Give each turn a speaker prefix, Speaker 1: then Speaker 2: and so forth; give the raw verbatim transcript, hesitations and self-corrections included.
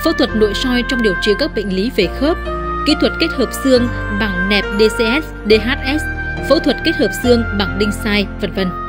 Speaker 1: phẫu thuật nội soi trong điều trị các bệnh lý về khớp, kỹ thuật kết hợp xương bằng nẹp đê xê ét, đê hát ét, phẫu thuật kết hợp xương bằng đinh sai, vân vân.